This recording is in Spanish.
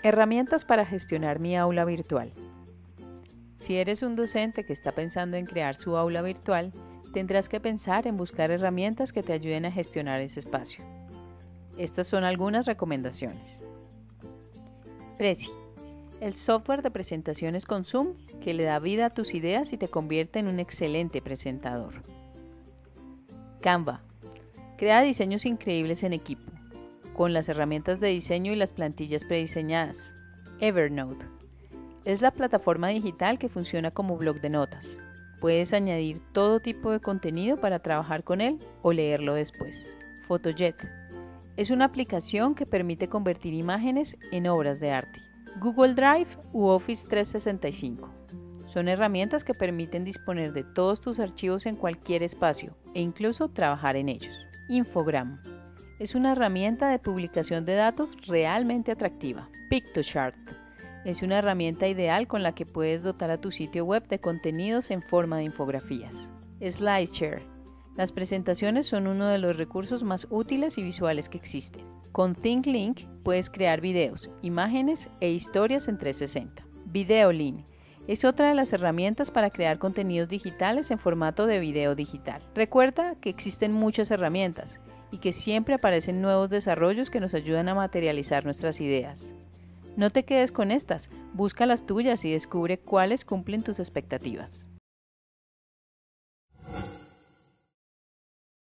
Herramientas para gestionar mi aula virtual. Si eres un docente que está pensando en crear su aula virtual, tendrás que pensar en buscar herramientas que te ayuden a gestionar ese espacio. Estas son algunas recomendaciones. Prezi, el software de presentaciones con Zoom que le da vida a tus ideas y te convierte en un excelente presentador. Canva, crea diseños increíbles en equipo, con las herramientas de diseño y las plantillas prediseñadas. Evernote, es la plataforma digital que funciona como blog de notas. Puedes añadir todo tipo de contenido para trabajar con él o leerlo después. Photojet, es una aplicación que permite convertir imágenes en obras de arte. Google Drive u Office 365. Son herramientas que permiten disponer de todos tus archivos en cualquier espacio e incluso trabajar en ellos. Infogram, es una herramienta de publicación de datos realmente atractiva. Piktochart, es una herramienta ideal con la que puedes dotar a tu sitio web de contenidos en forma de infografías. SlideShare, las presentaciones son uno de los recursos más útiles y visuales que existen. Con ThinkLink puedes crear videos, imágenes e historias en 360. VideoLink es otra de las herramientas para crear contenidos digitales en formato de video digital. Recuerda que existen muchas herramientas y que siempre aparecen nuevos desarrollos que nos ayudan a materializar nuestras ideas. No te quedes con estas, busca las tuyas y descubre cuáles cumplen tus expectativas.